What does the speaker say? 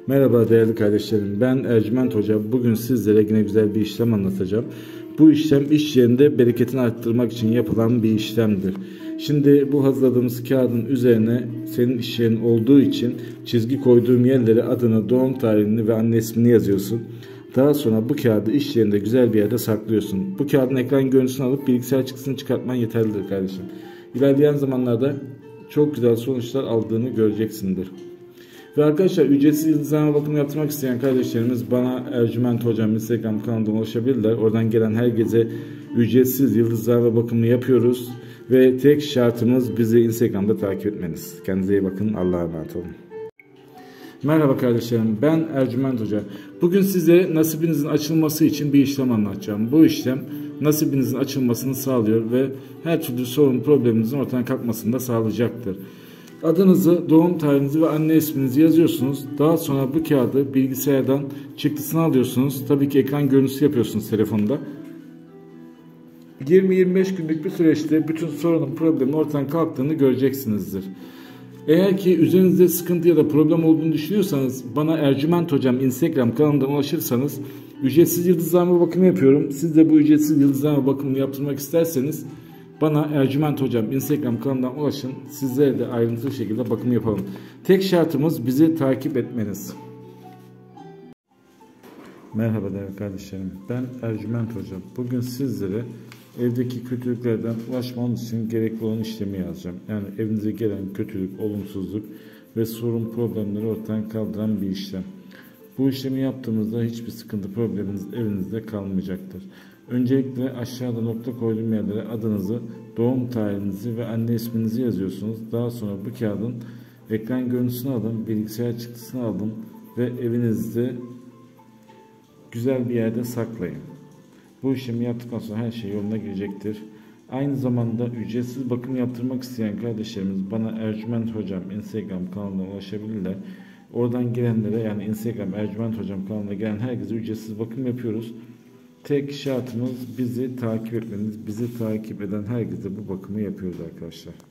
Merhaba değerli kardeşlerim, ben Ercüment Hoca. Bugün sizlere yine güzel bir işlem anlatacağım. Bu işlem iş yerinde bereketini arttırmak için yapılan bir işlemdir. Şimdi bu hazırladığımız kağıdın üzerine senin iş yerin olduğu için çizgi koyduğum yerlere adını, doğum tarihini ve anne ismini yazıyorsun. Daha sonra bu kağıdı iş yerinde güzel bir yerde saklıyorsun. Bu kağıdın ekran görüntüsünü alıp bilgisayar çıktısını çıkartman yeterlidir kardeşim. İlerleyen zamanlarda çok güzel sonuçlar aldığını göreceksindir. Ve arkadaşlar, ücretsiz yıldızlama bakımı yaptırmak isteyen kardeşlerimiz bana Ercüment Hocam Instagram kanalından ulaşabilirler. Oradan gelen herkese ücretsiz yıldızlama bakımı yapıyoruz. Ve tek şartımız bizi Instagram'da takip etmeniz. Kendinize iyi bakın. Allah'a emanet olun. Merhaba kardeşlerim, ben Ercüment Hoca. Bugün size nasibinizin açılması için bir işlem anlatacağım. Bu işlem nasibinizin açılmasını sağlıyor ve her türlü sorun probleminizin ortadan kalkmasını da sağlayacaktır. Adınızı, doğum tarihinizi ve anne isminizi yazıyorsunuz. Daha sonra bu kağıdı bilgisayardan çıktısını alıyorsunuz. Tabii ki ekran görüntüsü yapıyorsunuz telefonda. 20-25 günlük bir süreçte bütün sorunun, problemin ortadan kalktığını göreceksinizdir. Eğer ki üzerinizde sıkıntı ya da problem olduğunu düşünüyorsanız bana Ercüment Hocam Instagram kanalından ulaşırsanız ücretsiz yıldızlama bakımı yapıyorum. Siz de bu ücretsiz yıldızlama bakımını yaptırmak isterseniz bana Ercüment Hocam Instagram kanalından ulaşın. Sizlere de ayrıntılı şekilde bakım yapalım. Tek şartımız bizi takip etmeniz. Merhaba değerli kardeşlerim. Ben Ercüment Hocam. Bugün sizlere evdeki kötülüklerden ulaşmanız için gerekli olan işlemi yazacağım. Yani evinize gelen kötülük, olumsuzluk ve sorun, problemleri ortadan kaldıran bir işlem. Bu işlemi yaptığımızda hiçbir sıkıntı, probleminiz evinizde kalmayacaktır. Öncelikle aşağıda nokta koyduğum yerlere adınızı, doğum tarihinizi ve anne isminizi yazıyorsunuz. Daha sonra bu kağıdın ekran görüntüsünü alın, bilgisayar çıktısını alın ve evinizde güzel bir yerde saklayın. Bu işlemi yaptıktan sonra her şey yoluna girecektir. Aynı zamanda ücretsiz bakım yaptırmak isteyen kardeşlerimiz bana Ercüment Hocam Instagram kanalına ulaşabilirler. Oradan gelenlere, yani Instagram Ercüment Hocam kanalına gelen herkese ücretsiz bakım yapıyoruz. Tek şartımız bizi takip etmeniz. Bizi takip eden herkese bu bakımı yapıyoruz arkadaşlar.